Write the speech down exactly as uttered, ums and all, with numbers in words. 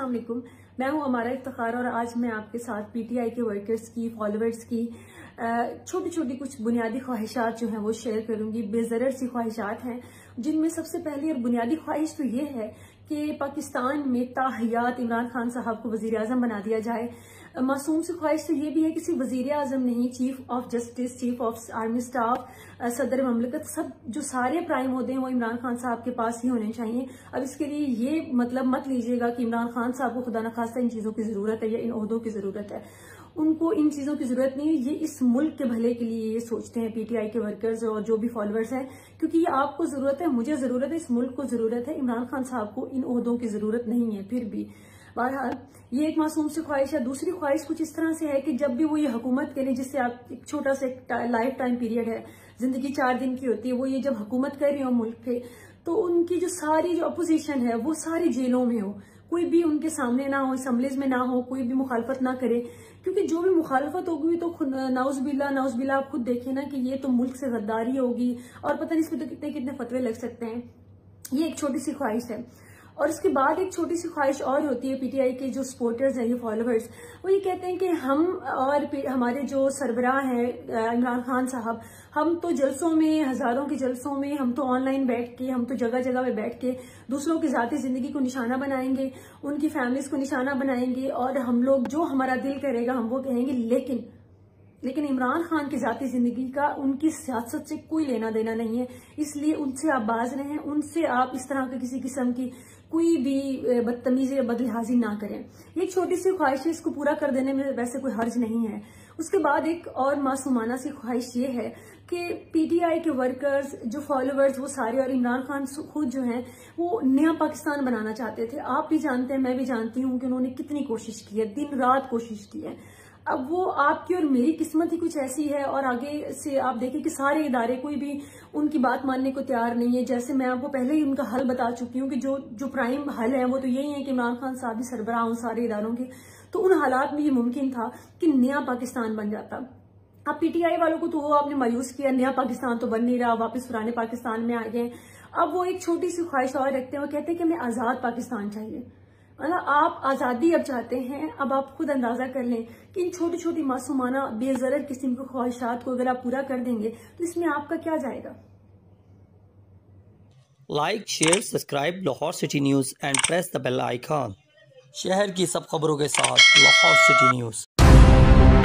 السلام علیکم، میں ہوں ہمارا افتخار اور آج میں آپ کے ساتھ پی ٹی آئی کے ورکرز کی فالوورز کی چھوٹی چھوٹی کچھ بنیادی خواہشات جو ہیں وہ شیئر کروں گی۔ بے ضرر سی خواہشات ہیں جن میں سب سے پہلی اور بنیادی خواہش تو یہ ہے کہ پاکستان میں تاحیات عمران خان صاحب کو وزیر اعظم بنا دیا جائے۔ معصوم سی خواہش تو یہ بھی ہے کہ صرف وزیر اعظم نہیں، chief of justice, chief of army staff, صدر مملکت، سب جو سارے پرائم عہدے ہیں وہ عمران خان صاحب کے پاس ہی ہونے چاہیے۔ اب اس کے لیے یہ مطلب مت لیجیے گا کہ عمران خان صاحب کو خدا نخواستہ ان چیزوں کی ضرورت ہے یا ان عہدوں کی ضرورت ہے، ان کو ان چیزوں کی ضرورت نہیں ہے۔ یہ اس ملک کے بھلے کے لیے یہ سوچتے ہیں پی ٹی آئی کے ورکرز اور جو بھی فالوورز ہیں، کیونکہ یہ آپ کو ضرورت ہے، مجھے ضرورت ہے، اس ملک کو ضرورت ہے، عمران خان صاحب کو ان عہدوں کی ضرورت نہیں ہے۔ پھر بھی بہرحال یہ ایک معصوم سی خواہش ہے۔ دوسری خواہش کچھ اس طرح سے ہے کہ جب بھی وہ یہ حکومت کے لیے، جس سے آپ ایک چھوٹا سا لائف ٹائم پیریڈ ہے، زندگی چار دن کی ہوتی ہے، وہ یہ جب حکومت کر رہی ہو ملک پہ، تو ان کی جو ساری جو اپوزیشن ہے وہ ساری جیلوں میں ہو، کوئی بھی ان کے سامنے نہ ہو، اسمبلیز میں نہ ہو، کوئی بھی مخالفت نہ کرے، کیونکہ جو بھی مخالفت ہوگی تو نعوذ باللہ نعوذ باللہ آپ خود دیکھیں نا کہ یہ تو ملک سے غداری ہوگی اور پتہ نہیں اس پہ تو کتنے کتنے فتوے لگ سکتے ہیں۔ یہ ایک چھوٹی سی خواہش ہے۔ اور اس کے بعد ایک چھوٹی سی خواہش اور ہوتی ہے پی ٹی آئی کے جو سپورٹرز ہیں، یہ فالوورز، وہ یہ کہتے ہیں کہ ہم اور ہمارے جو سربراہ ہیں عمران خان صاحب، ہم تو جلسوں میں، ہزاروں کے جلسوں میں، ہم تو آن لائن بیٹھ کے، ہم تو جگہ جگہ پہ بیٹھ کے دوسروں کی ذاتی زندگی کو نشانہ بنائیں گے، ان کی فیملیز کو نشانہ بنائیں گے، اور ہم لوگ جو ہمارا دل کرے گا ہم وہ کہیں گے، لیکن لیکن عمران خان کی ذاتی زندگی کا ان کی سیاست سے کوئی لینا دینا نہیں ہے، اس لیے ان سے آپ باز رہیں، ان سے آپ اس طرح کے کسی قسم کی کوئی بھی بدتمیزی یا بدلحاظی نہ کریں۔ یہ ایک چھوٹی سی خواہش ہے، اس کو پورا کر دینے میں ویسے کوئی حرج نہیں ہے۔ اس کے بعد ایک اور معصومانہ سی خواہش یہ ہے کہ پی ٹی آئی کے ورکرز، جو فالوورز، وہ سارے، اور عمران خان خود جو ہیں، وہ نیا پاکستان بنانا چاہتے تھے۔ آپ بھی جانتے ہیں، میں بھی جانتی ہوں کہ انہوں نے کتنی کوشش کی ہے، دن رات کوشش کی ہے۔ اب وہ آپ کی اور میری قسمت ہی کچھ ایسی ہے، اور آگے سے آپ دیکھیں کہ سارے ادارے کوئی بھی ان کی بات ماننے کو تیار نہیں ہے۔ جیسے میں آپ کو پہلے ہی ان کا حل بتا چکی ہوں کہ جو جو پرائم حل ہے وہ تو یہی ہے کہ عمران خان صاحب بھی سربراہ ہوں سارے اداروں کے، تو ان حالات میں یہ ممکن تھا کہ نیا پاکستان بن جاتا۔ اب پی ٹی آئی والوں کو تو وہ آپ نے مایوس کیا، نیا پاکستان تو بن نہیں رہا، واپس پرانے پاکستان میں آ گئے۔ اب وہ ایک چھوٹی سی خواہش اور رکھتے ہیں، وہ کہتے ہیں کہ ہمیں آزاد پاکستان چاہیے۔ آپ آزادی اب چاہتے ہیں، اب آپ خود اندازہ کر لیں کہ ان چھوٹی چھوٹی معصومانہ بے ضرر قسم کی خواہشات کو اگر آپ پورا کر دیں گے تو اس میں آپ کا کیا جائے گا؟ Like, share, subscribe Lahore city news and press the bell icon. شہر کی سب خبروں کے ساتھ لاہور سٹی نیوز۔